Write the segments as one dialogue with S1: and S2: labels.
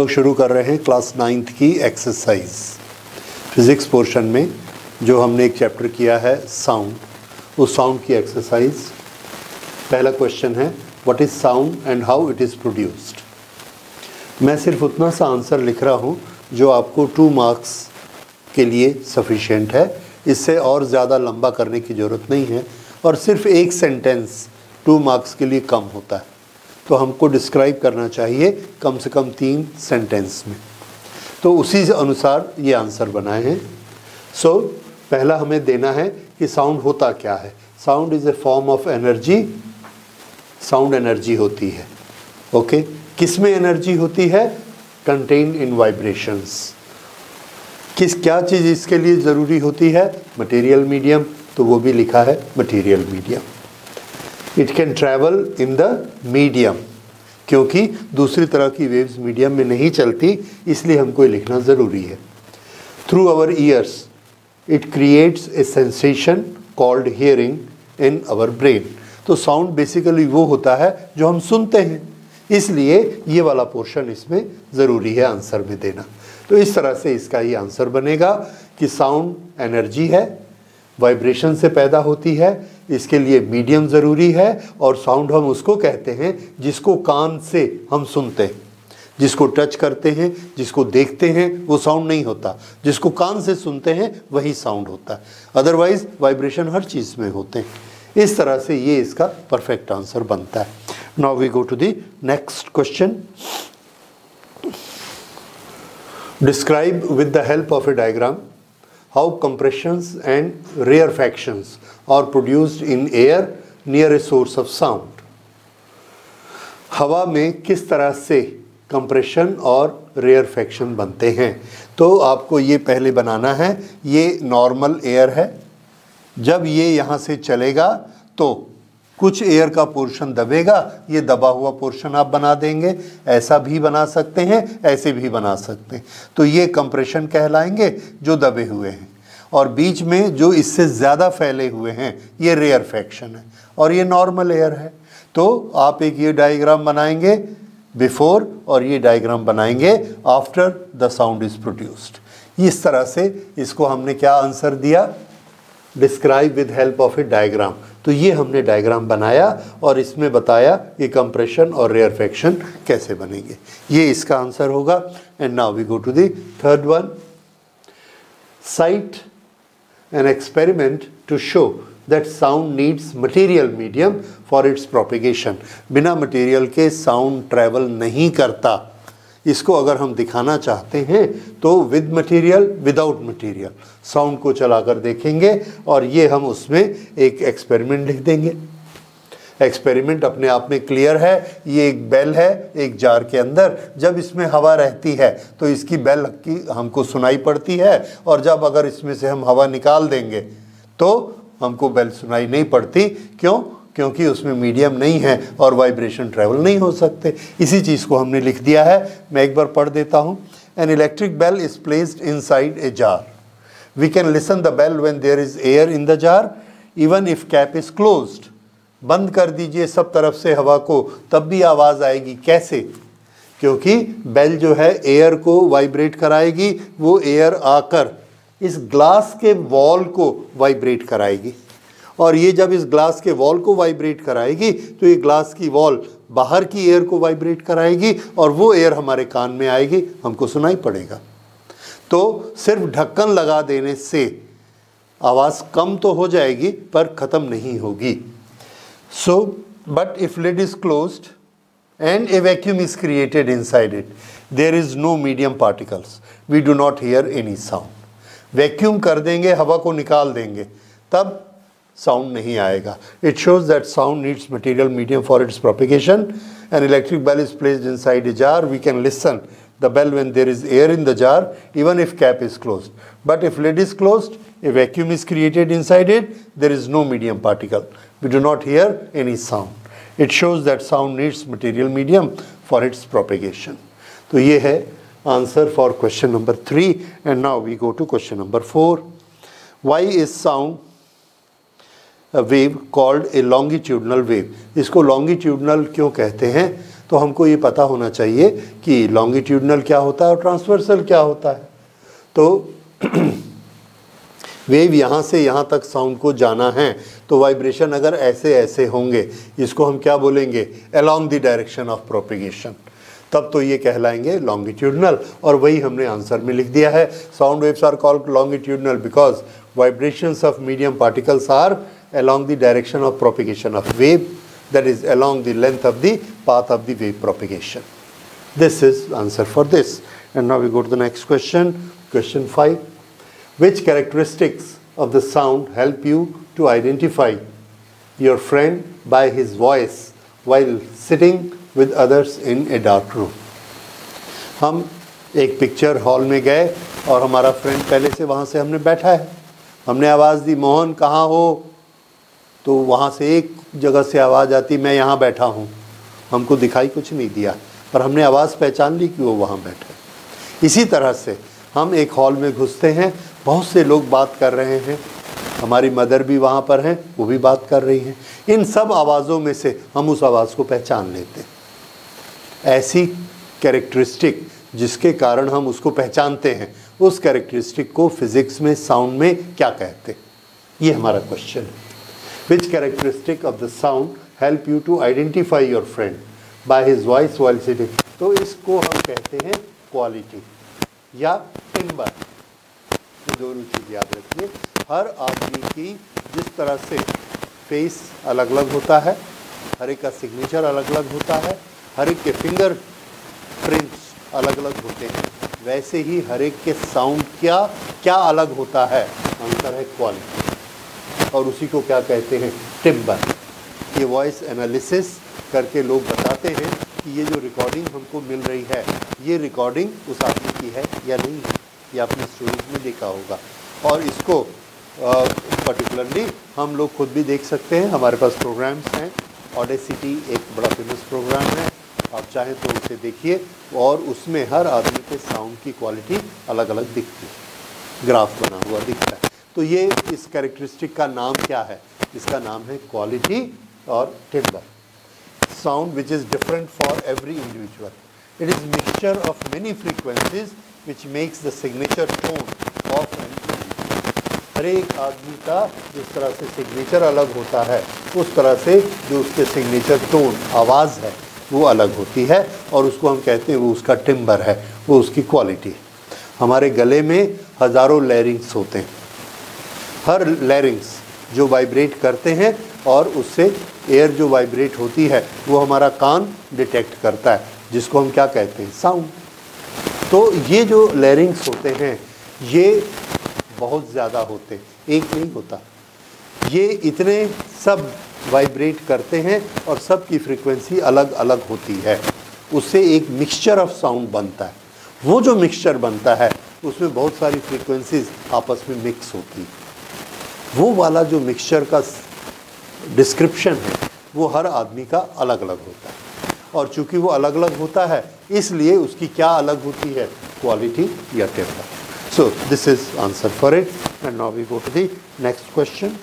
S1: लोग शुरू कर रहे हैं क्लास 9th की एक्सरसाइज फिज़िक्स पोर्शन में। जो हमने एक चैप्टर किया है साउंड, उस साउंड की एक्सरसाइज। पहला क्वेश्चन है what is sound and how it is produced. मैं सिर्फ उतना सा आंसर लिख रहा हूँ जो आपको 2 मार्क्स के लिए सफिशिएंट है। इससे और ज़्यादा लंबा करने की ज़रूरत नहीं है और सिर्फ एक सेंटेंस 2 मार्क्स के लिए कम होता है। तो हमको डिस्क्राइब करना चाहिए कम से कम 3 सेंटेंस में। तो उसी अनुसार ये आंसर बनाए हैं। सो पहला हमें देना है कि साउंड होता क्या है। Sound is a form of energy. Sound energy होती है। ओके, किस में एनर्जी होती है? Contained in vibrations. क्या चीज़ इसके लिए ज़रूरी होती है? मटेरियल मीडियम, तो वो भी लिखा है material medium. It can travel in the medium, क्योंकि दूसरी तरह की वेव्स मीडियम में नहीं चलती, इसलिए हमको ये लिखना ज़रूरी है। Through our ears it creates a sensation called hearing in our brain. तो साउंड बेसिकली वो होता है जो हम सुनते हैं, इसलिए ये वाला पोर्शन इसमें ज़रूरी है आंसर में देना। तो इस तरह से इसका ये आंसर बनेगा कि साउंड एनर्जी है, वाइब्रेशन से पैदा होती है, इसके लिए मीडियम ज़रूरी है। और साउंड हम उसको कहते हैं जिसको कान से हम सुनते हैं, जिसको टच करते हैं, जिसको देखते हैं, वो साउंड नहीं होता। जिसको कान से सुनते हैं वही साउंड होता है। अदरवाइज वाइब्रेशन हर चीज़ में होते हैं। इस तरह से ये इसका परफेक्ट आंसर बनता है। Now we go to the next question. Describe with the help of a diagram how compressions and rarefactions are produced in air near a source of sound। हवा में किस तरह से कंप्रेशन और रेयरफैक्शन बनते हैं, तो आपको ये पहले बनाना है। ये नॉर्मल एयर है। जब ये यहाँ से चलेगा तो कुछ एयर का पोर्शन दबेगा, ये दबा हुआ पोर्शन आप बना देंगे। ऐसा भी बना सकते हैं, ऐसे भी बना सकते हैं। तो ये कंप्रेशन कहलाएंगे जो दबे हुए हैं, और बीच में जो इससे ज़्यादा फैले हुए हैं ये रेयरफैक्शन है, और ये नॉर्मल एयर है। तो आप एक ये डायग्राम बनाएंगे बिफोर और ये डायग्राम बनाएंगे after the sound is produced. इस तरह से इसको हमने क्या आंसर दिया? Describe with help of a diagram. तो ये हमने डायग्राम बनाया और इसमें बताया कि कंप्रेशन और रेयरफैक्शन कैसे बनेंगे। ये इसका आंसर होगा। And now we go to the third one. Cite an experiment to show that sound needs material medium for its propagation. बिना मटेरियल के साउंड ट्रैवल नहीं करता। इसको अगर हम दिखाना चाहते हैं तो with material, without material sound को चलाकर देखेंगे, और ये हम उसमें एक एक्सपेरिमेंट लिख देंगे। एक्सपेरिमेंट अपने आप में क्लियर है। ये एक बेल है एक जार के अंदर। जब इसमें हवा रहती है तो इसकी बेल की हमको सुनाई पड़ती है, और जब अगर इसमें से हम हवा निकाल देंगे तो हमको बेल सुनाई नहीं पड़ती। क्यों? क्योंकि उसमें मीडियम नहीं है और वाइब्रेशन ट्रैवल नहीं हो सकते। इसी चीज़ को हमने लिख दिया है। मैं एक बार पढ़ देता हूँ। An electric bell is placed inside a jar. We can listen the bell when there is air in the jar even if cap is closed. बंद कर दीजिए सब तरफ से हवा को, तब भी आवाज़ आएगी। कैसे? क्योंकि बेल जो है एयर को वाइब्रेट कराएगी। वो एयर आकर इस ग्लास के वॉल को वाइब्रेट कराएगी, और ये जब इस ग्लास के वॉल को वाइब्रेट कराएगी तो ये ग्लास की वॉल बाहर की एयर को वाइब्रेट कराएगी, और वो एयर हमारे कान में आएगी, हमको सुनाई पड़ेगा। तो सिर्फ ढक्कन लगा देने से आवाज़ कम तो हो जाएगी पर ख़त्म नहीं होगी। So but if lid is closed and a vacuum is created inside it, there is no medium particles, we do not hear any sound. Vacuum कर देंगे, हवा को निकाल देंगे, तब साउंड नहीं आएगा। It shows that sound needs material medium for its propagation. An electric bell is placed inside a jar. We can listen the bell when there is air in the jar even if cap is closed, but if lid is closed, a vacuum is created inside it, there is no medium particle, we do not hear any sound. It shows that sound needs material medium for its propagation. तो ये है answer for question number 3। And now we go to question number 4। Why is sound a wave called a longitudinal wave? इसको longitudinal क्यों कहते हैं? तो हमको ये पता होना चाहिए कि लॉन्गिट्यूडनल क्या होता है और ट्रांसवर्सल क्या होता है। तो वेव यहाँ से यहाँ तक साउंड को जाना है तो वाइब्रेशन अगर ऐसे ऐसे होंगे, इसको हम क्या बोलेंगे, along the direction of propagation, तब तो ये कहलाएंगे लॉन्गिट्यूडनल। और वही हमने आंसर में लिख दिया है। Sound waves are called longitudinal because vibrations of medium particles are along the direction of propagation of wave, that is along the length of the path of the wave propagation. This is answer for this. And now we go to the next question. Question 5. Which characteristics of the sound help you to identify your friend by his voice while sitting with others in a dark room? हम एक picture hall में गए और हमारा friend पहले से वहाँ से हमने बैठा है, हमने आवाज़ दी मोहन कहाँ हो, तो वहाँ से एक जगह से आवाज़ आती मैं यहाँ बैठा हूँ, हमको दिखाई कुछ नहीं दिया पर हमने आवाज़ पहचान ली कि वो वहाँ बैठा है। इसी तरह से हम एक हॉल में घुसते हैं, बहुत से लोग बात कर रहे हैं, हमारी मदर भी वहाँ पर हैं, वो भी बात कर रही हैं, इन सब आवाज़ों में से हम उस आवाज़ को पहचान लेते हैं। ऐसी कैरेक्टरिस्टिक जिसके कारण हम उसको पहचानते हैं, उस कैरेक्टरिस्टिक को फिज़िक्स में साउंड में क्या कहते हैं, ये हमारा क्वेश्चन है। Which characteristic of the sound help you to identify your friend by his voice while sitting? तो इसको हम कहते हैं क्वालिटी या टिम्बर। ये दोनों चीज़ याद रखिए। हर आदमी की जिस तरह से फेस अलग अलग होता है, हर एक का सिग्नेचर अलग अलग होता है, हर एक के फिंगर प्रिंट्स अलग अलग होते हैं, वैसे ही हर एक के साउंड क्या अलग होता है, आंसर है क्वालिटी। और उसी को क्या कहते हैं, टिम्बर। ये वॉइस एनालिसिस करके लोग बताते हैं कि ये जो रिकॉर्डिंग हमको मिल रही है, ये रिकॉर्डिंग उस आदमी की है या नहीं है, ये आपने स्टोरीज में देखा होगा। और इसको पर्टिकुलरली हम लोग खुद भी देख सकते हैं, हमारे पास प्रोग्राम्स हैं। ऑडेसिटी एक बड़ा फेमस प्रोग्राम है, आप चाहें तो उसे देखिए, और उसमें हर आदमी के साउंड की क्वालिटी अलग अलग दिखती है, ग्राफ बना हुआ दिखता है। तो ये इस कैरेक्टरिस्टिक का नाम क्या है, इसका नाम है क्वालिटी और timbre. Sound which is different for every individual, it is mixture of many frequencies which makes the signature tone of an individual. हर एक आदमी का जिस तरह से सिग्नेचर अलग होता है, उस तरह से जो उसके सिग्नेचर टोन आवाज़ है वो अलग होती है, और उसको हम कहते हैं वो उसका टिम्बर है, वो उसकी क्वालिटी है। हमारे गले में हज़ारों लैरिंग्स होते हैं, हर लैरिंग्स जो वाइब्रेट करते हैं और उससे एयर जो वाइब्रेट होती है वो हमारा कान डिटेक्ट करता है, जिसको हम क्या कहते हैं, साउंड। तो ये जो लैरिंग्स होते हैं ये बहुत ज़्यादा होते, एक नहीं होता, ये इतने सब वाइब्रेट करते हैं और सब की फ्रीक्वेंसी अलग अलग होती है, उससे एक मिक्सचर ऑफ साउंड बनता है। वो जो मिक्सचर बनता है उसमें बहुत सारी फ्रीक्वेंसीज आपस में मिक्स होती है, वो वाला जो मिक्सचर का डिस्क्रिप्शन है वो हर आदमी का अलग अलग होता है, और चूंकि वो अलग अलग होता है इसलिए उसकी क्या अलग होती है, क्वालिटी या timbre. So this is answer for it. And now we go to the next question.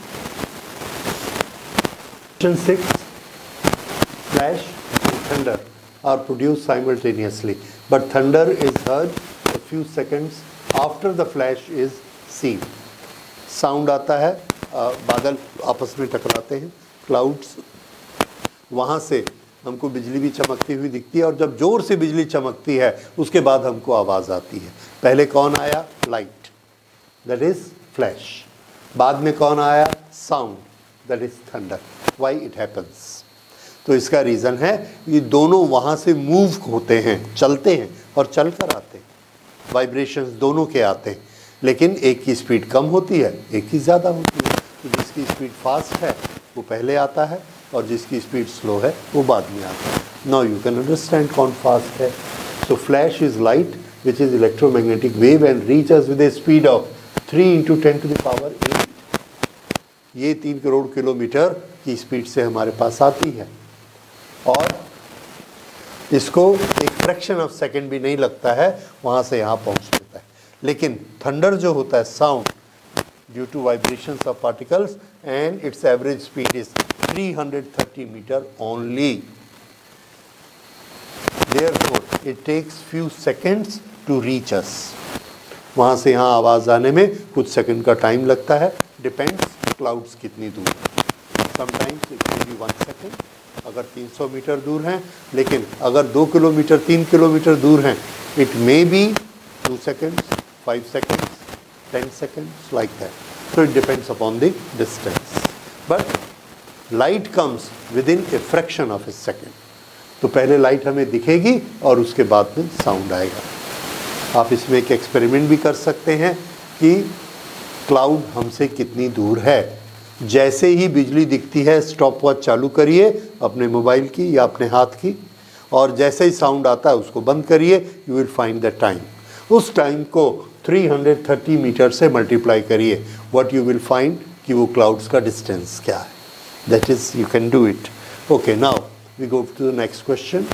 S1: Question 6. Flash and thunder are produced simultaneously, but thunder is heard a few seconds after the flash is seen. Sound आता है, बादल आपस में टकराते हैं, clouds, वहाँ से हमको बिजली भी चमकती हुई दिखती है, और जब ज़ोर से बिजली चमकती है उसके बाद हमको आवाज़ आती है। पहले कौन आया, लाइट, दैट इज़ फ्लैश। बाद में कौन आया, sound, that is thunder. Why it happens, तो इसका रीज़न है ये दोनों वहाँ से मूव होते हैं, चलते हैं और चल कर आते हैं, वाइब्रेशंस दोनों के आते हैं, लेकिन एक की स्पीड कम होती है, एक की ज़्यादा होती है। तो जिसकी स्पीड फास्ट है वो पहले आता है, और जिसकी स्पीड स्लो है वो बाद में आता है। नाउ यू कैन अंडरस्टैंड कौन फास्ट है। So flash is light which is electromagnetic wave and reaches with a speed of 3 × 10⁸ ये 3 करोड़ किलोमीटर की स्पीड से हमारे पास आती है, और इसको एक फ्रैक्शन ऑफ सेकंड भी नहीं लगता है वहाँ से यहाँ पहुँच जाता है। लेकिन थंडर जो होता है, sound due to vibrations of particles and its average speed is 330 metre only. Therefore it takes few seconds to reach us. वहाँ से यहाँ आवाज़ आने में कुछ सेकंड का टाइम लगता है, डिपेंड्स क्लाउड्स कितनी दूर है। Sometimes it may be 1 second अगर 300 मीटर दूर हैं, लेकिन अगर 2 किलोमीटर 3 किलोमीटर दूर हैं it may be 2 seconds, 5 seconds, 10 seconds, like that. So it depends upon the distance. But light comes within a fraction of a second. तो पहले light हमें दिखेगी और उसके बाद में साउंड आएगा। आप इसमें एक एक्सपेरिमेंट भी कर सकते हैं कि क्लाउड हमसे कितनी दूर है। जैसे ही बिजली दिखती है स्टॉप वॉच चालू करिए अपने मोबाइल की या अपने हाथ की, और जैसे ही साउंड आता है उसको बंद करिए, you will find the time. उस टाइम को 330 मीटर से मल्टीप्लाई करिए, व्हाट यू विल फाइंड कि वो क्लाउड्स का डिस्टेंस क्या है। That is you can do it. Okay, now we go to the next question.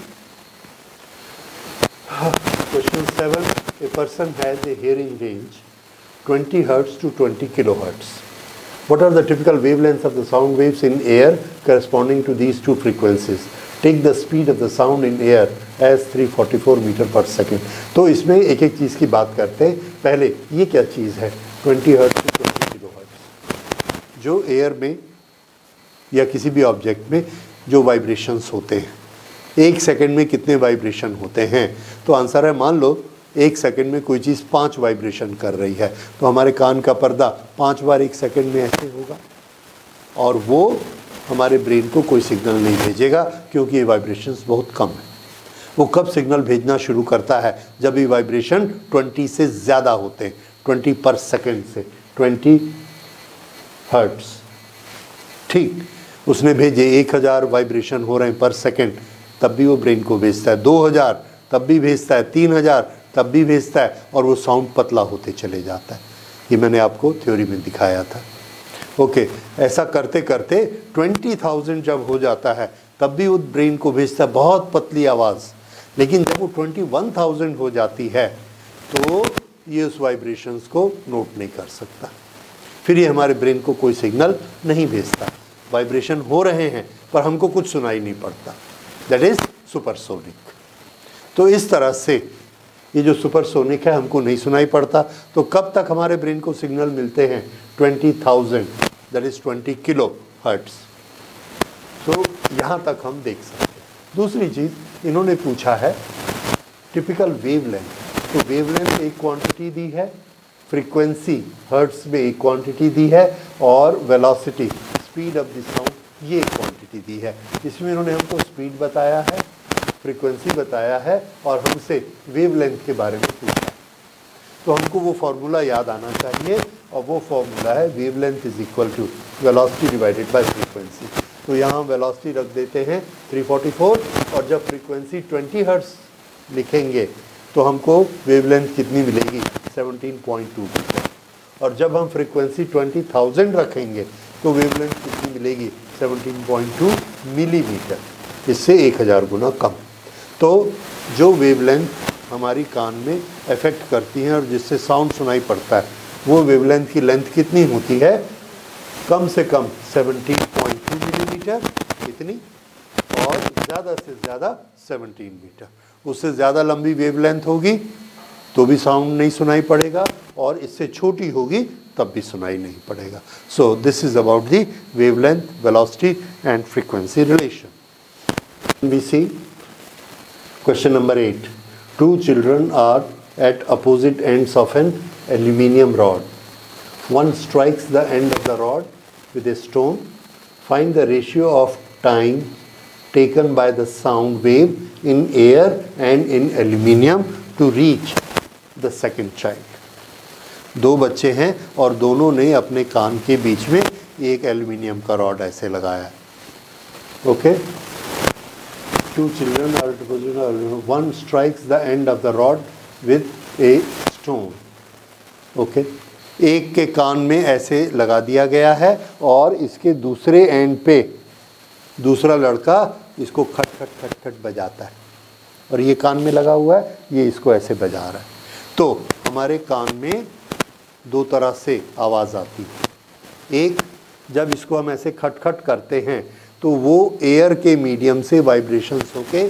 S1: Question 7. A person has a hearing range 20 Hz to 20 kHz. What are the typical wavelengths of the sound waves in air corresponding to these two frequencies? Take the speed of the sound in air as 344 meter per second. तो इसमें एक एक चीज़ की बात करते हैं। पहले ये क्या चीज़ है 20 Hz to 20 kHz? जो एयर में या किसी भी ऑब्जेक्ट में जो वाइब्रेशंस होते हैं, एक सेकंड में कितने वाइब्रेशन होते हैं? तो आंसर है, मान लो एक सेकंड में कोई चीज़ 5 वाइब्रेशन कर रही है, तो हमारे कान का पर्दा 5 बार एक सेकंड में ऐसे होगा, और वो हमारे ब्रेन को कोई सिग्नल नहीं भेजेगा क्योंकि ये वाइब्रेशंस बहुत कम है। वो कब सिग्नल भेजना शुरू करता है? जब ये वाइब्रेशन 20 से ज़्यादा होते हैं, 20 पर सेकेंड से 20 हर्ट्स। ठीक, उसने भेजे 1000 वाइब्रेशन हो रहे हैं पर सेकेंड, तब भी वो ब्रेन को भेजता है। 2000 तब भी भेजता है, 3000 तब भी भेजता है, और वो साउंड पतला होते चले जाता है। ये मैंने आपको थ्योरी में दिखाया था। ओके, ऐसा करते करते 20,000 जब हो जाता है तब भी वो ब्रेन को भेजता है बहुत पतली आवाज़, लेकिन जब वो 21,000 हो जाती है तो ये उस वाइब्रेशंस को नोट नहीं कर सकता, फिर ये हमारे ब्रेन को कोई सिग्नल नहीं भेजता। वाइब्रेशन हो रहे हैं पर हमको कुछ सुनाई नहीं पड़ता, दैट इज़ सुपरसोनिक। तो इस तरह से ये जो सुपरसोनिक है हमको नहीं सुनाई पड़ता। तो कब तक हमारे ब्रेन को सिग्नल मिलते हैं? 20,000, दैट इज़ 20 किलो हर्ट्स। तो यहाँ तक हम देख सकते हैं। दूसरी चीज़ इन्होंने पूछा है टिपिकल वेवलेंथ। तो वेवलेंथ एक क्वांटिटी दी है, फ्रीक्वेंसी हर्ट्स में एक क्वांटिटी दी है, और velocity speed of the sound ये क्वांटिटी दी है। इसमें इन्होंने हमको स्पीड बताया है, फ्रीक्वेंसी बताया है, और हमसे वेवलेंथ के बारे में पूछा है। तो हमको वो फार्मूला याद आना चाहिए, और वो फार्मूला है wavelength is equal to velocity divided by frequency. तो यहाँ वेलोसिटी रख देते हैं 344, और जब फ्रीक्वेंसी 20 हर्ट्ज लिखेंगे तो हमको वेवलेंथ कितनी मिलेगी? 17.2 मीटर। और जब हम फ्रीक्वेंसी 20,000 रखेंगे तो वेवलेंथ कितनी मिलेगी? 17.2 मिलीमीटर, इससे 1000 गुना कम। तो जो वेवलेंथ हमारी कान में इफेक्ट करती हैं और जिससे साउंड सुनाई पड़ता है, वो वेवलेंथ की लेंथ कितनी होती है? कम से कम 17.2 मिलीमीटर इतनी, और ज़्यादा से ज़्यादा 17 मीटर। उससे ज़्यादा लंबी वेवलेंथ होगी तो भी साउंड नहीं सुनाई पड़ेगा, और इससे छोटी होगी तब भी सुनाई नहीं पड़ेगा। So this is about the wavelength, velocity and frequency relation. We see question number 8. Two children are at opposite ends of an aluminium rod. One strikes the end of the rod with a stone. Find the ratio of time taken by the sound wave in air and in aluminium to reach the second child. दो बच्चे हैं और दोनों ने अपने कान के बीच में एक एल्यूमिनियम का रॉड ऐसे लगाया है। Okay, two children are at opposite ends. One strikes the end of the rod with a stone. Okay, एक के कान में ऐसे लगा दिया गया है, और इसके दूसरे एंड पे दूसरा लड़का इसको खट खट खट खट बजाता है, और ये कान में लगा हुआ है, ये इसको ऐसे बजा रहा है। तो हमारे कान में दो तरह से आवाज़ आती है। एक, जब इसको हम ऐसे खट खट करते हैं तो वो एयर के मीडियम से वाइब्रेशंस होके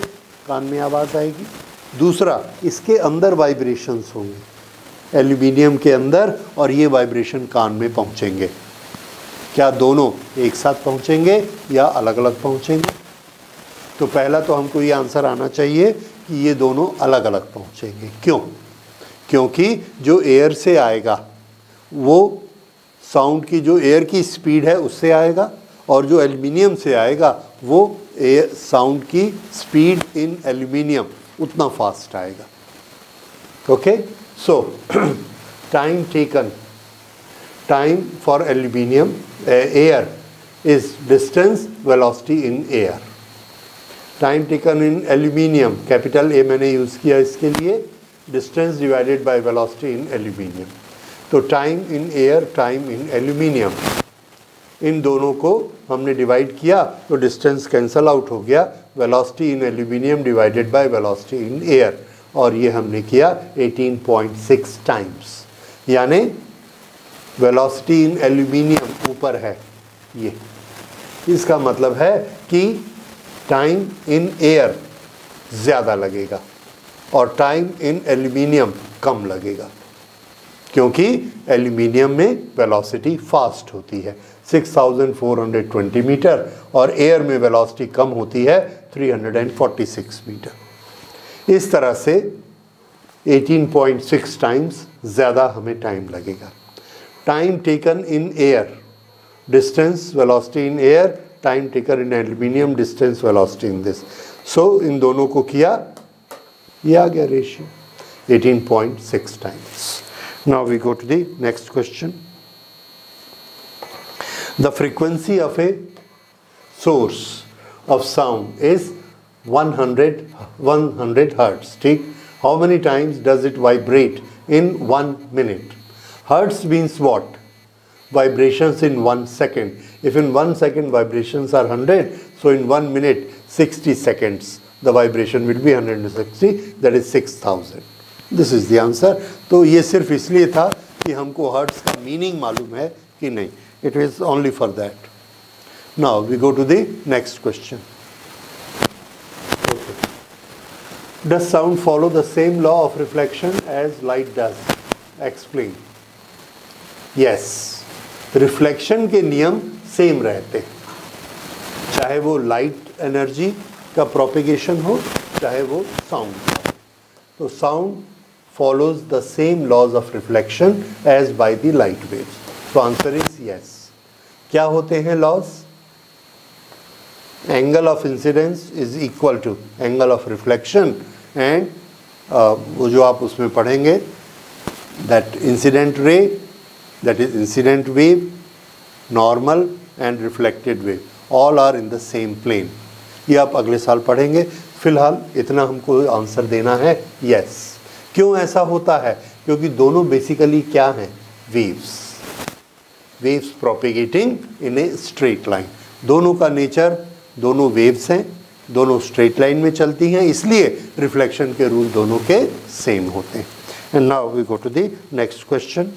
S1: कान में आवाज़ आएगी। दूसरा, इसके अंदर वाइब्रेशंस होंगे एल्यूमिनियम के अंदर, और ये वाइब्रेशन कान में पहुंचेंगे। क्या दोनों एक साथ पहुंचेंगे या अलग अलग पहुंचेंगे? तो पहला तो हमको ये आंसर आना चाहिए कि ये दोनों अलग अलग पहुंचेंगे। क्यों? क्योंकि जो एयर से आएगा वो साउंड की जो एयर की स्पीड है उससे आएगा, और जो एल्यूमिनियम से आएगा वो एयर साउंड की स्पीड इन एल्यूमिनियम उतना फास्ट आएगा। Okay, so time taken, time for aluminium air is distance velocity in air. Time taken in aluminium, capital A मैंने यूज़ किया इसके लिए, distance divided by velocity in aluminium. तो time in air, time in aluminium, इन दोनों को हमने divide किया तो डिस्टेंस कैंसल आउट हो गया, velocity in aluminium divided by velocity in air, और ये हमने किया 18.6 टाइम्स। यानी वेलोसिटी इन एल्यूमिनियम ऊपर है ये, इसका मतलब है कि टाइम इन एयर ज़्यादा लगेगा और टाइम इन एल्यूमिनियम कम लगेगा, क्योंकि एल्यूमिनियम में वेलोसिटी फास्ट होती है 6420 मीटर और एयर में वेलोसिटी कम होती है 346 मीटर। इस तरह से 18.6 टाइम्स ज़्यादा हमें टाइम लगेगा। Time taken in air, distance velocity in air, time taken in aluminium, distance velocity in this. So इन दोनों को किया, ये आ गया ratio 18.6 times. Now we go to the next question. The frequency of a source of sound is 100 hertz. ठीक? How many times does it vibrate in 1 minute? Hertz means what? Vibrations in 1 second. If in 1 second vibrations are 100, so in 1 minute 60 seconds the vibration will be 160, that is 6000. This is the answer. तो ये सिर्फ इसलिए था कि हमको hertz का meaning मालूम है कि नहीं, it is only for that. Now we go to the next question. Does sound follow the same law of reflection as light does? Explain. Yes, reflection के नियम सेम रहते हैं, चाहे वो लाइट एनर्जी का प्रोपेगेशन हो चाहे वो साउंड हो। तो sound follows the same laws of reflection as by the light waves. So answer is yes. क्या होते हैं laws? Angle of incidence is equal to angle of reflection, and वो जो आप उसमें पढ़ेंगे, that incident ray, that is incident wave, normal and reflected wave, all are in the same plane. ये आप अगले साल पढ़ेंगे। फिलहाल इतना हमको आंसर देना है yes. क्यों ऐसा होता है? क्योंकि दोनों बेसिकली क्या हैं? Waves, waves propagating in a straight line. दोनों का नेचर, दोनों वेव्स हैं, दोनों स्ट्रेट लाइन में चलती हैं, इसलिए रिफ्लेक्शन के रूल दोनों के सेम होते हैं। And now we go to the next question.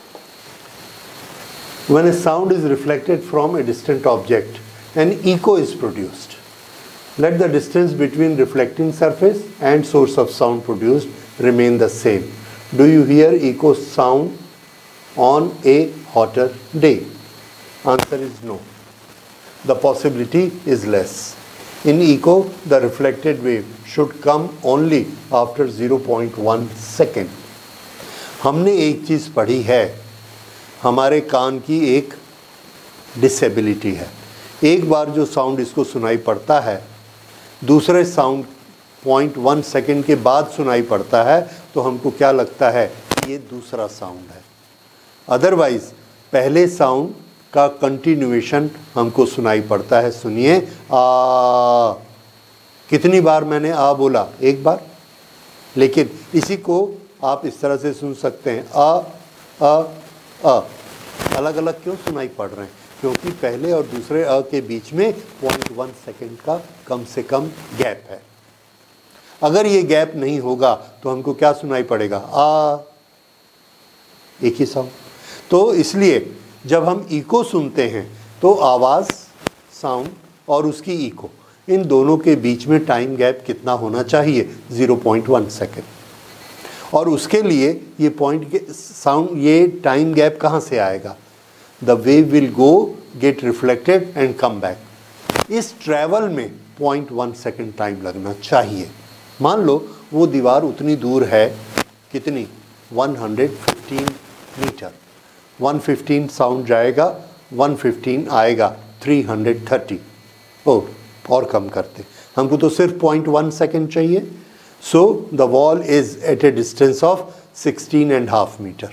S1: When a sound is reflected from a distant object an echo is produced, let the distance between reflecting surface and source of sound produced remain the same. Do you hear echo sound on a hotter day? Answer is no. The possibility is less. In echo, the reflected wave should come only after 0.1 second. हमने एक चीज़ पढ़ी है, हमारे कान की एक disability है। एक बार जो साउंड इसको सुनाई पड़ता है, दूसरे साउंड 0.1 सेकेंड के बाद सुनाई पड़ता है, तो हमको क्या लगता है कि ये दूसरा साउंड है। अदरवाइज़ पहले साउंड का कंटिन्यूएशन हमको सुनाई पड़ता है। सुनिए, आ, कितनी बार मैंने आ बोला? एक बार। लेकिन इसी को आप इस तरह से सुन सकते हैं, आ। अलग अलग क्यों सुनाई पड़ रहे हैं? क्योंकि पहले और दूसरे अ के बीच में 0.1 सेकेंड का कम से कम गैप है। अगर ये गैप नहीं होगा तो हमको क्या सुनाई पड़ेगा? आ, एक ही साउंड। तो इसलिए जब हम इको सुनते हैं तो आवाज़, साउंड और उसकी इको, इन दोनों के बीच में टाइम गैप कितना होना चाहिए? 0.1 सेकेंड। और उसके लिए ये पॉइंट के साउंड, ये टाइम गैप कहाँ से आएगा? The wave will go get reflected and come back. इस ट्रैवल में 0.1 सेकेंड टाइम लगना चाहिए। मान लो वो दीवार उतनी दूर है, कितनी? 115 मीटर। 115 साउंड जाएगा, 115 आएगा, 330। और कम करते, हमको तो सिर्फ 0.1 सेकेंड चाहिए। So the wall is at a distance of 16.5 metre.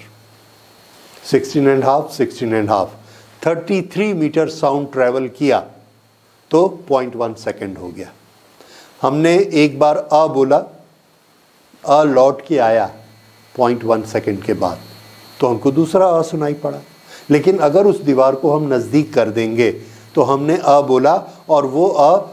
S1: 16.5 33 metre sound travel किया तो 0.1 सेकेंड हो गया। हमने एक बार अ बोला, अ लौट के आया 0.1 सेकेंड के बाद, तो हमको दूसरा अ सुनाई पड़ा। लेकिन अगर उस दीवार को हम नज़दीक कर देंगे तो हमने अ बोला और वो अ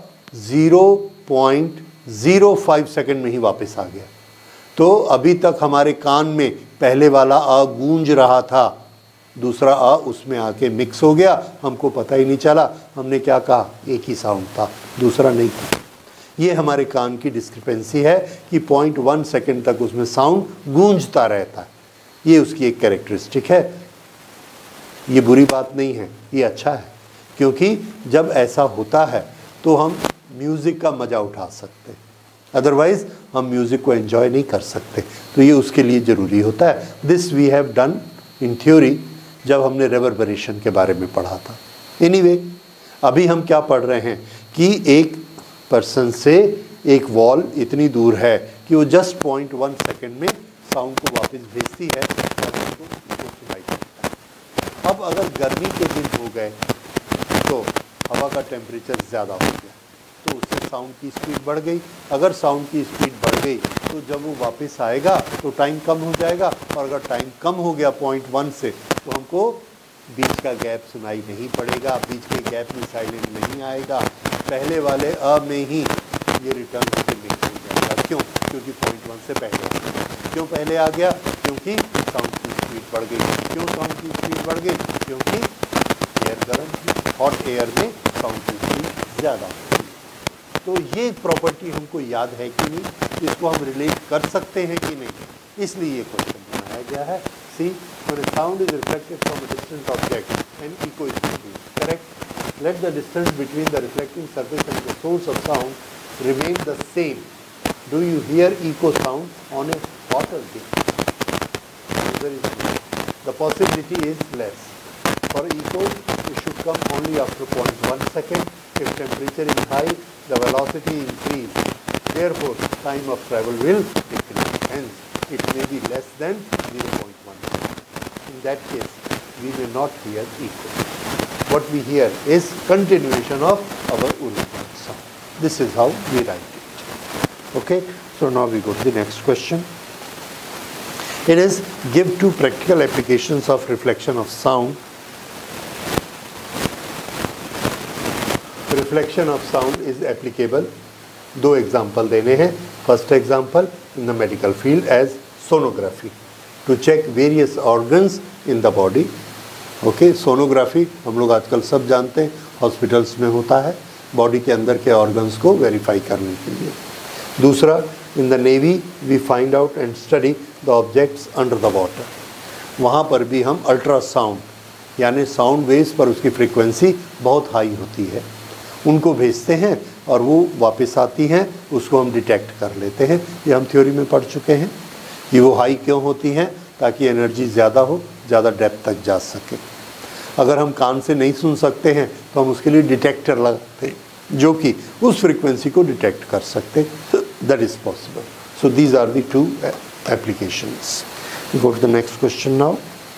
S1: 0.05 सेकेंड में ही वापस आ गया। तो अभी तक हमारे कान में पहले वाला अ गूंज रहा था, दूसरा अ उसमें आके मिक्स हो गया, हमको पता ही नहीं चला। हमने क्या कहा? एक ही साउंड था, दूसरा नहीं था। ये हमारे कान की डिस्क्रिपेंसी है कि 0.1 सेकेंड तक उसमें साउंड गूंजता रहता है। ये उसकी एक कैरेक्टरिस्टिक है। ये बुरी बात नहीं है, ये अच्छा है, क्योंकि जब ऐसा होता है तो हम म्यूज़िक का मज़ा उठा सकते हैं, अदरवाइज़ हम म्यूज़िक को एंजॉय नहीं कर सकते। तो ये उसके लिए ज़रूरी होता है। This we have done in theory, जब हमने रेवर्बरेशन के बारे में पढ़ा था। एनीवे, अभी हम क्या पढ़ रहे हैं कि एक पर्सन से एक वॉल इतनी दूर है कि वो जस्ट 0.1 सेकेंड में साउंड को वापस भेजती है और उसको सुनाई देता है। अब अगर गर्मी के दिन हो गए तो हवा का टेम्परेचर ज़्यादा हो गया, तो उससे साउंड की स्पीड बढ़ गई। अगर साउंड की स्पीड बढ़ गई तो जब वो वापस आएगा तो टाइम कम हो जाएगा, और अगर टाइम कम हो गया 0.1 से तो हमको बीच का गैप सुनाई नहीं पड़ेगा, बीच के गैप में साइलेंट नहीं आएगा, पहले वाले अ में ही ये रिटर्न होकर मिक्स हो जाएगा। क्यों? क्योंकि 0.1 से पहले आ गया। क्यों पहले आ गया? क्योंकि साउंड की स्पीड बढ़ गई। क्यों साउंड की स्पीड बढ़ गई? क्योंकि एयर गर्म थी, हॉट एयर में साउंड की स्पीड ज़्यादा होती है। तो ये प्रॉपर्टी हमको याद है कि नहीं, इसको हम रिलेट कर सकते हैं कि नहीं, इसलिए ये क्वेश्चन बनाया गया है। See, when a sound is reflected from a distant object, an echo is produced. Correct? Let the distance between the reflecting surface and the source of sound remain the same. Do you hear echo sound on a water day? The possibility is less. For echo, it should come only after 0.1 second. If temperature is high, the velocity increases. Therefore, time of travel will decrease. Hence, it may be less than 0.1 second. In that case, we may not hear echo. What we hear is continuation of our original sound. This is how we write it. Okay, so now we go to the next question. It is, give two practical applications of reflection of sound. Reflection of sound is applicable. दो example देने हैं. First example in the medical field as sonography to check various organs in the body. Okay, sonography हम लोग आजकल सब जानते हैं, hospitals में होता है, बॉडी के अंदर के ऑर्गन्स को वेरीफाई करने के लिए. दूसरा, in the navy we find out and study the objects under the water. वहाँ पर भी हम अल्ट्रासाउंड, यानी साउंड वेव्स पर उसकी फ्रीक्वेंसी बहुत हाई होती है, उनको भेजते हैं और वो वापस आती हैं, उसको हम डिटेक्ट कर लेते हैं. ये हम थ्योरी में पढ़ चुके हैं कि वो हाई क्यों होती हैं, ताकि एनर्जी ज़्यादा हो, ज़्यादा डेप्थ तक जा सके. अगर हम कान से नहीं सुन सकते हैं तो हम उसके लिए डिटेक्टर लगाते हैं जो कि उस फ्रीक्वेंसी को डिटेक्ट कर सकते. That is possible. So these are the two applications. Go to the next question now.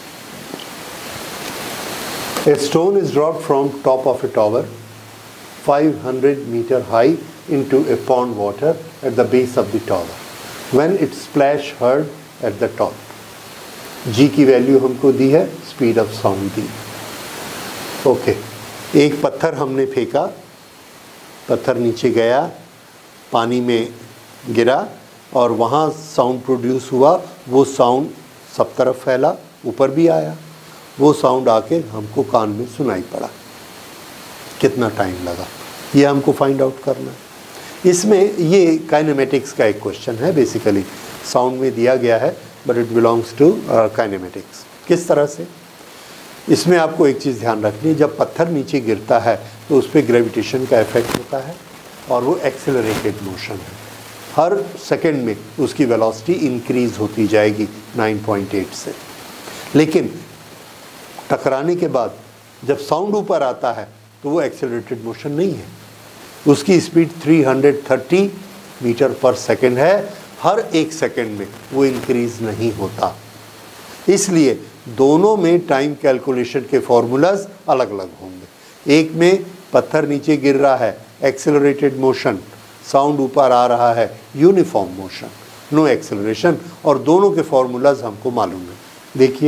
S1: A stone is dropped from top of a tower 500 meter high into a pond water at the base of the tower. When its splash heard at the top. G की value हमको दी है, speed of sound दी. Okay, एक पत्थर हमने फेंका, पत्थर नीचे गया, पानी में गिरा और वहाँ साउंड प्रोड्यूस हुआ. वो साउंड सब तरफ फैला, ऊपर भी आया. वो साउंड आके हमको कान में सुनाई पड़ा. कितना टाइम लगा? ये हमको फाइंड आउट करना है। इसमें ये काइनेमेटिक्स का एक क्वेश्चन है, बेसिकली साउंड में दिया गया है but it belongs to kinematics. किस तरह से, इसमें आपको एक चीज़ ध्यान रखनी है, जब पत्थर नीचे गिरता है तो उस पर ग्रेविटेशन का इफेक्ट होता है और वो एक्सेलरेटेड मोशन है। हर सेकंड में उसकी वेलोसिटी इंक्रीज होती जाएगी 9.8 से। लेकिन टकराने के बाद जब साउंड ऊपर आता है तो वो एक्सेलरेटेड मोशन नहीं है, उसकी स्पीड 330 मीटर पर सेकंड है। हर एक सेकंड में वो इंक्रीज नहीं होता। इसलिए दोनों में टाइम कैलकुलेशन के फॉर्मूलाज अलग अलग होंगे। एक में पत्थर नीचे गिर रहा है, एक्सेलरेटेड मोशन, साउंड ऊपर आ रहा है, यूनिफॉर्म मोशन, नो एक्सेलरेशन, और दोनों के फॉर्मूलाज हमको मालूम है। देखिए,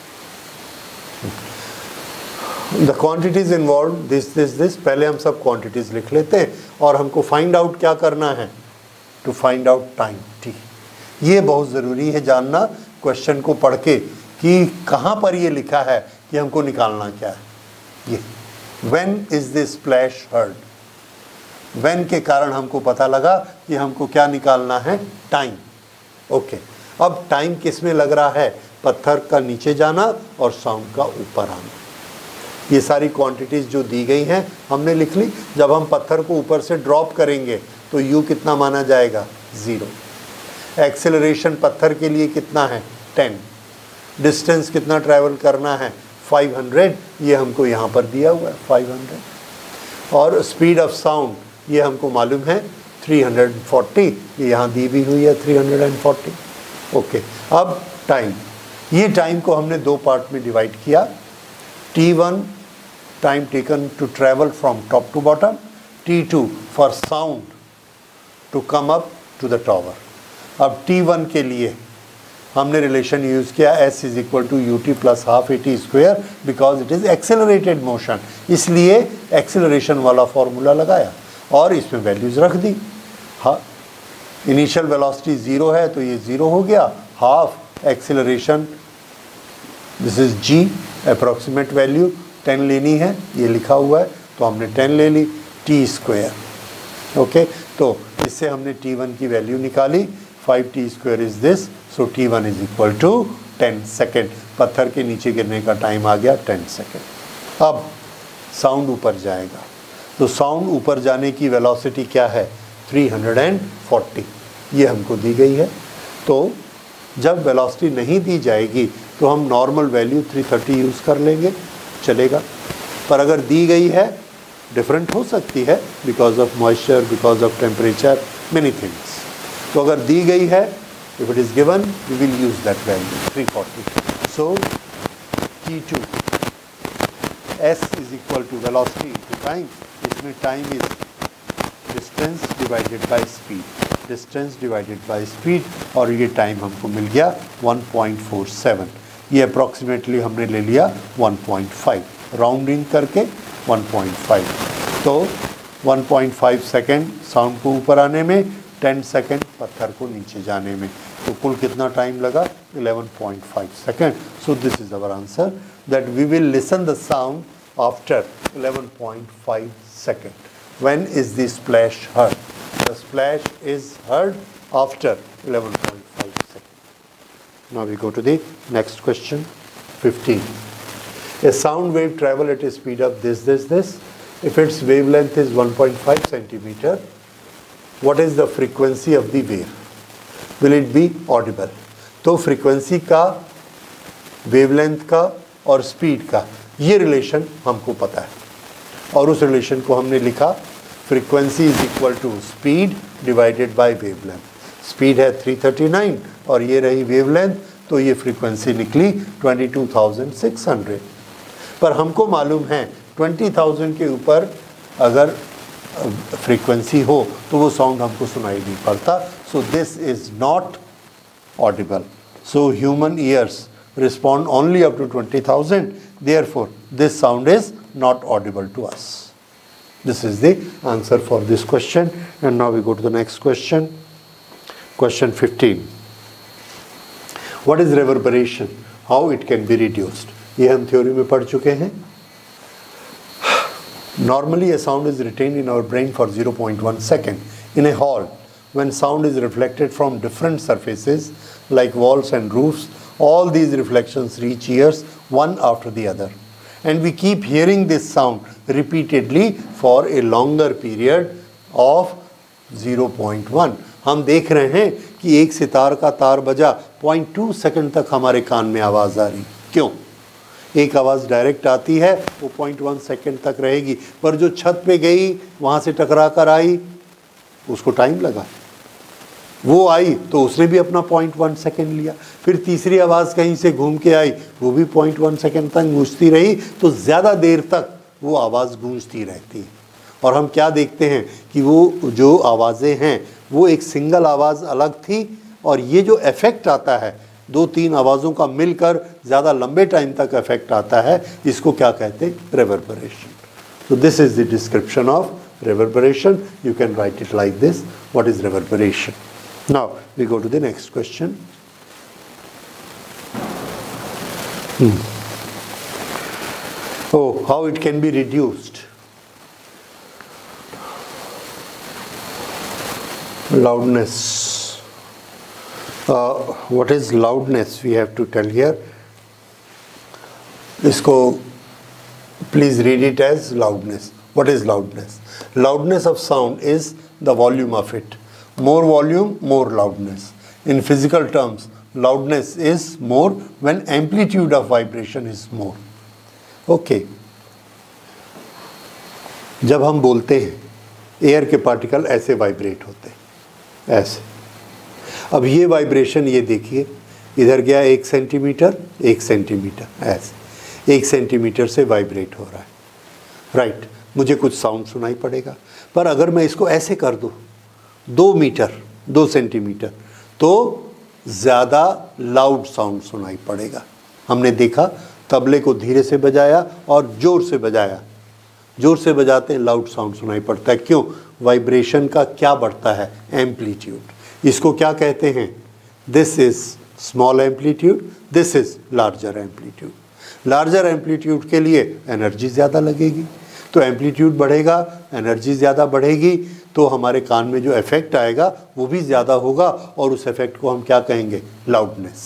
S1: द क्वांटिटीज इन्वॉल्व दिस। पहले हम सब क्वांटिटीज लिख लेते हैं और हमको फाइंड आउट क्या करना है, to find out time T. ये बहुत ज़रूरी है जानना क्वेश्चन को पढ़ के कि कहाँ पर ये लिखा है कि हमको निकालना क्या है। ये when is this splash heard, when के कारण हमको पता लगा कि हमको क्या निकालना है, टाइम। ओके, अब टाइम किस में लग रहा है, पत्थर का नीचे जाना और साउंड का ऊपर आना। ये सारी क्वांटिटीज़ जो दी गई हैं हमने लिख ली। जब हम पत्थर को ऊपर से ड्रॉप करेंगे तो u कितना माना जाएगा, 0। एक्सेलरेशन पत्थर के लिए कितना है, 10। डिस्टेंस कितना ट्रैवल करना है, 500, ये हमको यहाँ पर दिया हुआ है 500। और स्पीड ऑफ साउंड ये हमको मालूम है 340, ये यहाँ दी भी हुई है 340। ओके, अब टाइम, ये टाइम को हमने दो पार्ट में डिवाइड किया। T1 time taken to travel from top to bottom, T2 for sound to come up to the tower. अब T1 के लिए हमने रिलेशन यूज़ किया S is equal to ut plus half AT square, because it is accelerated motion, इसलिए acceleration वाला formula लगाया और इसमें वैल्यूज़ रख दी। हाँ, इनिशियल वेलोसिटी 0 है तो ये 0 हो गया, half acceleration, this is g, approximate value 10 लेनी है, ये लिखा हुआ है तो हमने 10 ले ली, t स्क्वेयर। ओके, तो इससे हमने T1 की वैल्यू निकाली, 5t square is this, so T1 is equal to 10 second. पत्थर के नीचे गिरने का टाइम आ गया 10 सेकेंड। अब साउंड ऊपर जाएगा, तो साउंड ऊपर जाने की वेलोसिटी क्या है, 340, ये हमको दी गई है। तो जब वेलोसिटी नहीं दी जाएगी तो हम नॉर्मल वैल्यू 330 यूज़ कर लेंगे, चलेगा। पर अगर दी गई है, डिफरेंट हो सकती है, because of moisture, because of temperature, many things. तो अगर दी गई है, if it is given, we will use that value 340। So T2 S is equal to velocity to time, इसमें time is distance divided by speed, distance divided by speed, और ये time हमको मिल गया 1.47। ये अप्रॉक्सीमेटली हमने ले लिया 1.5, राउंडिंग करके 1.5। तो 1.5 सेकेंड साउंड को ऊपर आने में, 10 सेकेंड पत्थर को नीचे जाने में, तो कुल कितना टाइम लगा, 11.5 second. So this is our answer, that we will listen the sound after 11.5 second. When is the splash heard? The splash is heard after 11.5 seconds. Now we go to the next question, 15. A sound wave travel at a speed of this. If its wavelength is 1.5 centimeter, what is the frequency of the wave? Will it be audible? तो frequency का, wavelength का और speed का ये relation हमको पता है, और उस relation को हमने लिखा, frequency is equal to speed divided by wavelength. Speed है 339 और ये रही वेवलेंथ, तो ये फ्रीक्वेंसी निकली 22,600। पर हमको मालूम है 20,000 के ऊपर अगर फ्रीक्वेंसी हो तो वो साउंड हमको सुनाई नहीं पड़ता। So this is not audible. So human ears respond only up to 20,000, therefore this sound is not audible to us. This is the answer for this question. And now we go to the next question. Question 15. What is reverberation? How it can be reduced? ये हम theory में पढ़ चुके हैं। Normally a sound is retained in our brain for 0.1 second. In a hall, when sound is reflected from different surfaces like walls and roofs, all these reflections reach ears one after the other. And we keep hearing this sound repeatedly for a longer period of 0.1. हम देख रहे हैं कि एक सितार का तार बजा 0.2 second तक हमारे कान में आवाज़ आ रही। क्यों? एक आवाज़ डायरेक्ट आती है, वो 0.1 सेकंड तक रहेगी, पर जो छत पे गई, वहाँ से टकरा कर आई, उसको टाइम लगा। वो आई तो उसने भी अपना 0.1 सेकंड लिया, फिर तीसरी आवाज़ कहीं से घूम के आई, वो भी 0.1 सेकंड तक गूंजती रही, तो ज़्यादा देर तक वो आवाज़ गूंजती रहती है। और हम क्या देखते हैं कि वो जो आवाज़ें हैं वो एक सिंगल आवाज़ अलग थी, और ये जो इफ़ेक्ट आता है 2-3 आवाज़ों का मिलकर ज़्यादा लंबे टाइम तक इफ़ेक्ट आता है, इसको क्या कहते हैं? Reverberation. So this is the description of reverberation. You can write it like this. What is reverberation? Now we go to the next question. Oh, how it can be reduced? Loudness. What is loudness? We have to tell here. Isko please read it as loudness. What is loudness? Loudness of sound is the volume of it. More volume, more loudness. In physical terms, loudness is more when amplitude of vibration is more. Okay. जब हम बोलते हैं, air के particle ऐसे vibrate होते हैं, ऐसे। अब ये वाइब्रेशन, ये देखिए, इधर गया 1 सेंटीमीटर, 1 सेंटीमीटर, ऐसे 1 सेंटीमीटर से वाइब्रेट हो रहा है, राइट। मुझे कुछ साउंड सुनाई पड़ेगा, पर अगर मैं इसको ऐसे कर दूँ 2 मीटर, 2 सेंटीमीटर, तो ज़्यादा लाउड साउंड सुनाई पड़ेगा। हमने देखा, तबले को धीरे से बजाया और ज़ोर से बजाया, ज़ोर से बजाते हैं लाउड साउंड सुनाई पड़ता है। क्यों? वाइब्रेशन का क्या बढ़ता है? एम्पलीट्यूड। इसको क्या कहते हैं? This is small amplitude, this is larger amplitude. Larger amplitude के लिए एनर्जी ज़्यादा लगेगी, तो एम्पलीट्यूड बढ़ेगा, एनर्जी ज़्यादा बढ़ेगी, तो हमारे कान में जो इफ़ेक्ट आएगा वो भी ज़्यादा होगा, और उस इफ़ेक्ट को हम क्या कहेंगे? Loudness.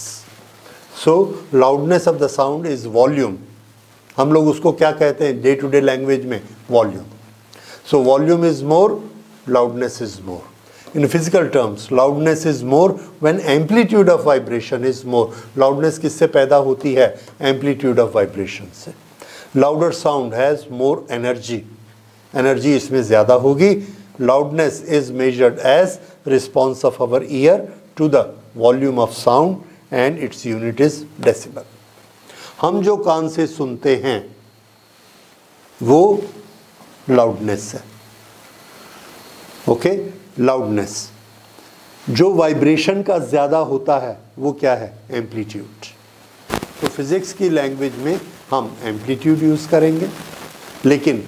S1: So loudness of the sound is volume. हम लोग उसको क्या कहते हैं डे टू डे लैंग्वेज में? Volume. So volume is more, loudness is more. In physical terms, loudness is more when amplitude of vibration is more. Loudness किससे पैदा होती है? Amplitude of vibration से। Louder sound has more energy. Energy इसमें ज़्यादा होगी। Loudness is measured as response of our ear to the volume of sound and its unit is decibel. हम जो कान से सुनते हैं वो loudness है, ओके। लाउडनेस जो वाइब्रेशन का ज़्यादा होता है वो क्या है? एम्पलीट्यूड। तो फिज़िक्स की लैंग्वेज में हम एम्पलीट्यूड यूज़ करेंगे, लेकिन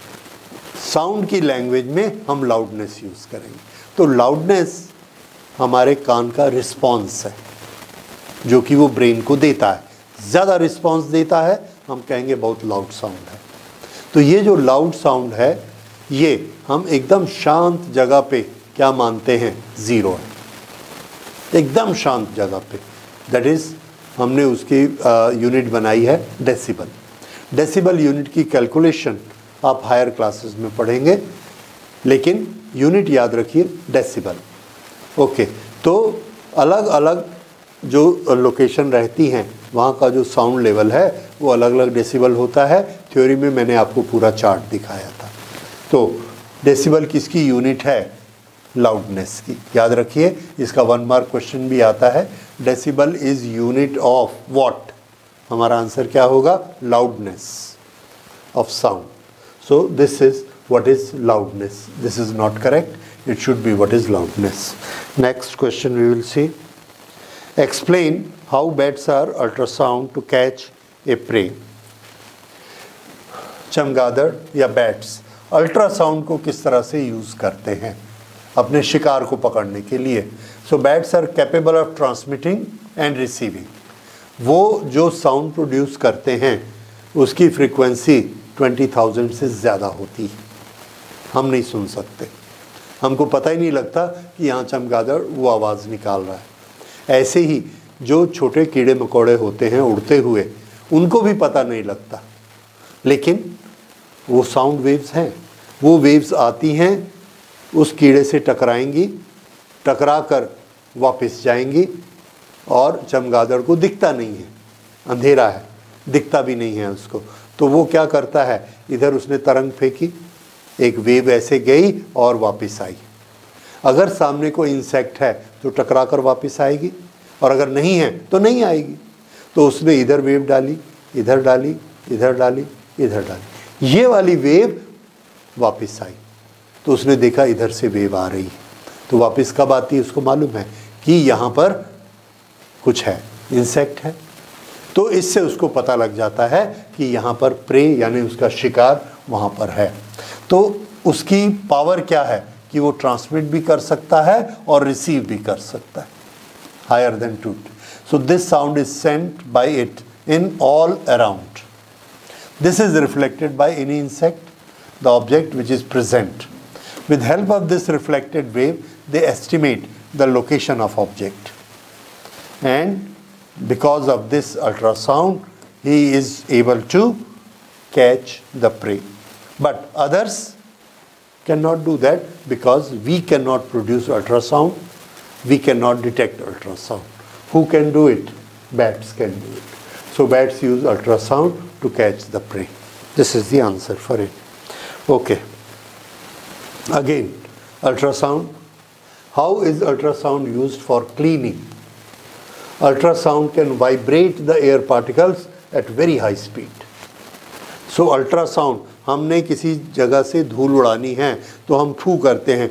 S1: साउंड की लैंग्वेज में हम लाउडनेस यूज़ करेंगे। तो लाउडनेस हमारे कान का रिस्पॉन्स है जो कि वो ब्रेन को देता है। ज़्यादा रिस्पॉन्स देता है, हम कहेंगे बहुत लाउड साउंड है। तो ये जो लाउड साउंड है, ये हम एकदम शांत जगह पे क्या मानते हैं? ज़ीरो है, एकदम शांत जगह पे। दैट इज़ हमने उसकी यूनिट बनाई है डेसिबल। डेसिबल यूनिट की कैलकुलेशन आप हायर क्लासेस में पढ़ेंगे, लेकिन यूनिट याद रखिए डेसिबल, ओके। तो अलग अलग जो लोकेशन रहती हैं वहाँ का जो साउंड लेवल है वो अलग अलग डेसिबल होता है। थ्योरी में मैंने आपको पूरा चार्ट दिखाया था। तो डेसिबल किसकी यूनिट है? लाउडनेस की। याद रखिए, इसका 1 मार्क क्वेश्चन भी आता है। Decibel is unit of what? हमारा आंसर क्या होगा? Loudness of sound. So this is what is loudness. This is not correct, it should be what is loudness. Next question we will see. Explain how bats are ultrasound to catch a prey. चमगादड़ या bats ultrasound को किस तरह से use करते हैं अपने शिकार को पकड़ने के लिए? So bats are capable of transmitting and receiving. वो जो साउंड प्रोड्यूस करते हैं उसकी फ्रीक्वेंसी 20,000 से ज़्यादा होती है, हम नहीं सुन सकते, हमको पता ही नहीं लगता कि यहाँ चमगादड़ वो आवाज़ निकाल रहा है। ऐसे ही जो छोटे कीड़े मकोड़े होते हैं उड़ते हुए, उनको भी पता नहीं लगता, लेकिन वो साउंड वेव्स हैं। वो वेव्स आती हैं, उस कीड़े से टकराएंगी, टकरा कर वापस जाएंगी, और चमगादड़ को दिखता नहीं है, अंधेरा है, दिखता भी नहीं है उसको। तो वो क्या करता है, इधर उसने तरंग फेंकी, एक वेव ऐसे गई और वापस आई। अगर सामने कोई इंसेक्ट है तो टकरा कर वापस आएगी, और अगर नहीं है तो नहीं आएगी। तो उसने इधर वेव डाली, इधर डाली, इधर डाली, इधर डाली, ये वाली वेव वापस आई। तो उसने देखा इधर से वेव आ रही है, तो वापस कब आती है उसको मालूम है कि यहाँ पर कुछ है, इंसेक्ट है। तो इससे उसको पता लग जाता है कि यहाँ पर प्रे यानी उसका शिकार वहाँ पर है। तो उसकी पावर क्या है कि वो ट्रांसमिट भी कर सकता है और रिसीव भी कर सकता है, हायर देन टूट। So this sound is sent by it in all around. This is reflected by any insect, the object which is present. With help of this reflected wave, they estimate the location of object. And because of this ultrasound, he is able to catch the prey. But others cannot do that because we cannot produce ultrasound, we cannot detect ultrasound. Who can do it? Bats can do it. So bats use ultrasound to catch the prey. This is the answer for it. Okay. Again, ultrasound. How is ultrasound used for cleaning? Ultrasound can vibrate the air particles at very high speed. So ultrasound, हमने किसी जगह से धूल उड़ानी है तो हम फू करते हैं,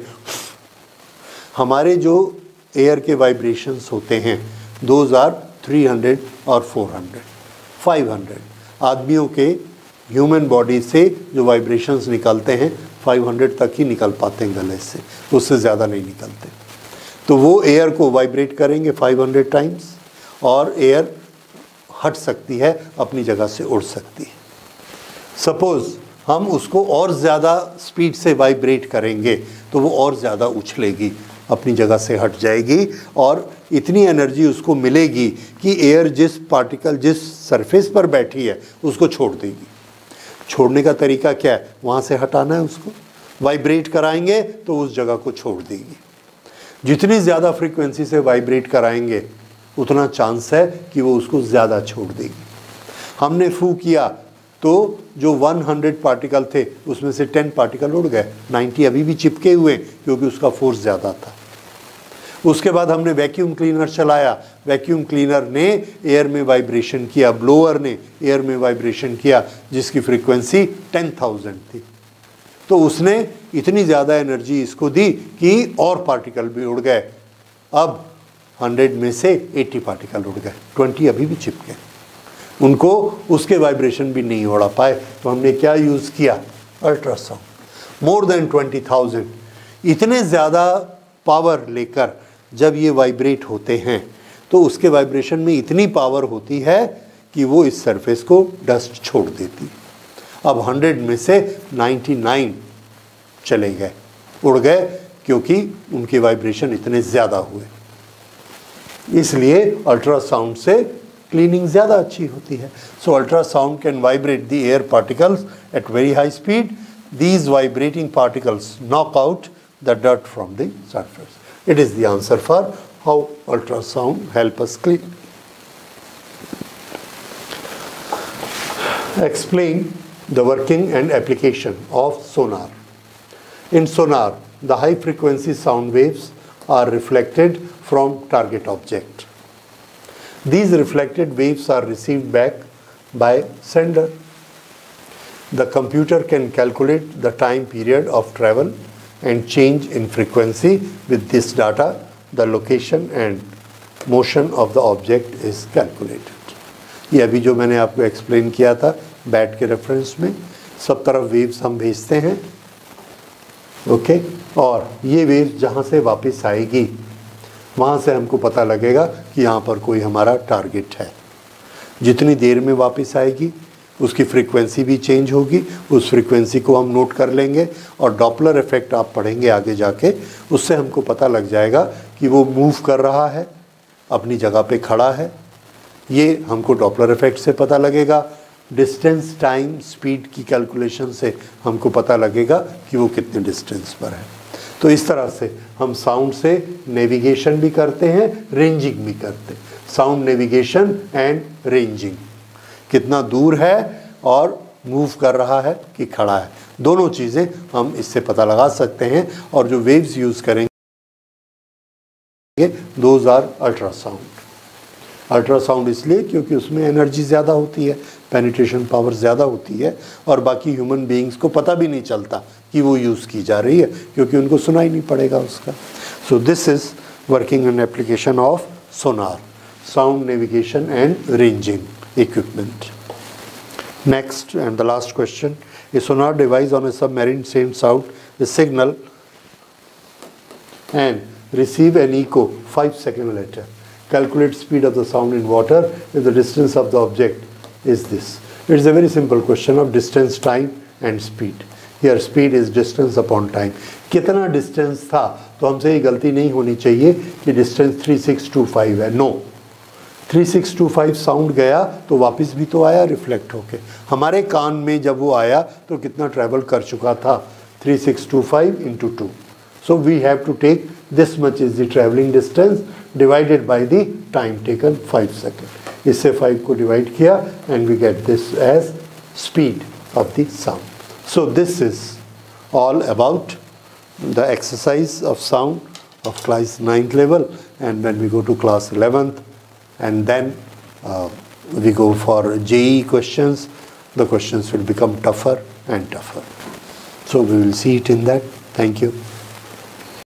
S1: हमारे जो एयर के वाइब्रेशंस होते हैं दोज आर 300 और 400, 500. आदमियों के ह्यूमन बॉडी से जो वाइब्रेशंस निकलते हैं 500 तक ही निकल पाते हैं गले से, उससे ज़्यादा नहीं निकलते. तो वो एयर को वाइब्रेट करेंगे 500 टाइम्स और एयर हट सकती है, अपनी जगह से उड़ सकती है. सपोज़ हम उसको और ज़्यादा स्पीड से वाइब्रेट करेंगे तो वो और ज़्यादा उछलेगी, अपनी जगह से हट जाएगी और इतनी एनर्जी उसको मिलेगी कि एयर जिस पार्टिकल जिस सरफेस पर बैठी है उसको छोड़ देगी. छोड़ने का तरीका क्या है? वहाँ से हटाना है उसको, वाइब्रेट कराएंगे तो उस जगह को छोड़ देगी. जितनी ज़्यादा फ्रीक्वेंसी से वाइब्रेट कराएंगे उतना चांस है कि वो उसको ज़्यादा छोड़ देगी. हमने फू किया तो जो 100 पार्टिकल थे उसमें से 10 पार्टिकल उड़ गए, 90 अभी भी चिपके हुए क्योंकि उसका फोर्स ज़्यादा था. उसके बाद हमने वैक्यूम क्लीनर चलाया, वैक्यूम क्लीनर ने एयर में वाइब्रेशन किया, ब्लोअर ने एयर में वाइब्रेशन किया जिसकी फ्रीक्वेंसी 10,000 थी. तो उसने इतनी ज़्यादा एनर्जी इसको दी कि और पार्टिकल भी उड़ गए. अब 100 में से 80 पार्टिकल उड़ गए, 20 अभी भी चिपके, उनको उसके वाइब्रेशन भी नहीं उड़ा पाए. तो हमने क्या यूज़ किया? अल्ट्रासाउंड. More than 20,000. इतने ज़्यादा पावर लेकर जब ये वाइब्रेट होते हैं तो उसके वाइब्रेशन में इतनी पावर होती है कि वो इस सरफेस को डस्ट छोड़ देती. अब 100 में से 99 चले गए, उड़ गए, क्योंकि उनके वाइब्रेशन इतने ज़्यादा हुए. इसलिए अल्ट्रासाउंड से क्लीनिंग ज़्यादा अच्छी होती है. So ultrasound can vibrate the air particles at very high speed. These vibrating particles knock out the dirt from the surface. It is the answer for how ultrasound help us clean. Explain the working and application of sonar. In sonar, the high frequency sound waves are reflected from target object. These reflected waves are received back by sender. The computer can calculate the time period of travel and change in frequency. With this data, the location and motion of the object is calculated. ये अभी जो मैंने आपको explain किया था bat के reference में, सब तरफ वेव्स हम भेजते हैं, ओके, और ये वेव जहाँ से वापस आएगी वहाँ से हमको पता लगेगा कि यहाँ पर कोई हमारा टारगेट है. जितनी देर में वापस आएगी उसकी फ्रीक्वेंसी भी चेंज होगी, उस फ्रीक्वेंसी को हम नोट कर लेंगे और डॉपलर इफेक्ट आप पढ़ेंगे आगे जाके, उससे हमको पता लग जाएगा कि वो मूव कर रहा है, अपनी जगह पे खड़ा है, ये हमको डॉपलर इफेक्ट से पता लगेगा। डिस्टेंस, टाइम, स्पीड की कैलकुलेशन से हमको पता लगेगा कि वो कितने डिस्टेंस पर है। तो इस तरह से हम साउंड से नेविगेशन भी करते हैं, रेंजिंग भी करते हैं। साउंड नेविगेशन एंड रेंजिंग, कितना दूर है और मूव कर रहा है कि खड़ा है, दोनों चीज़ें हम इससे पता लगा सकते हैं। और जो वेव्स यूज़ करेंगे दोज आर अल्ट्रासाउंड। अल्ट्रासाउंड इसलिए क्योंकि उसमें एनर्जी ज़्यादा होती है, पेनिट्रेशन पावर ज़्यादा होती है, और बाकी ह्यूमन बीइंग्स को पता भी नहीं चलता कि वो यूज़ की जा रही है, क्योंकि उनको सुनाई नहीं पड़ेगा उसका। So this is working an application of sonar, sound navigation and ranging equipment. Next and the last question, a sonar device on a submarine sends out a signal and receive an echo 5 seconds later. Calculate speed of the sound in water if the distance of the object is this. It is a very simple question of distance, time and speed. Here speed is distance upon time. कितना distance था, तो हमसे ये गलती नहीं होनी चाहिए कि distance 3625 है. No, 3625 साउंड गया तो वापस भी तो आया रिफ्लेक्ट होके हमारे कान में. जब वो आया तो कितना ट्रैवल कर चुका था, 3625 into 2. So we have to take this much is the traveling distance divided by the time taken 5 seconds. इससे 5 को डिवाइड किया and we get this as speed of the sound. So this is all about the exercise of sound of class 9th level, and when we go to class 11th and then we go for JEE questions, the questions will become tougher and tougher. So we will see it in that. Thank you.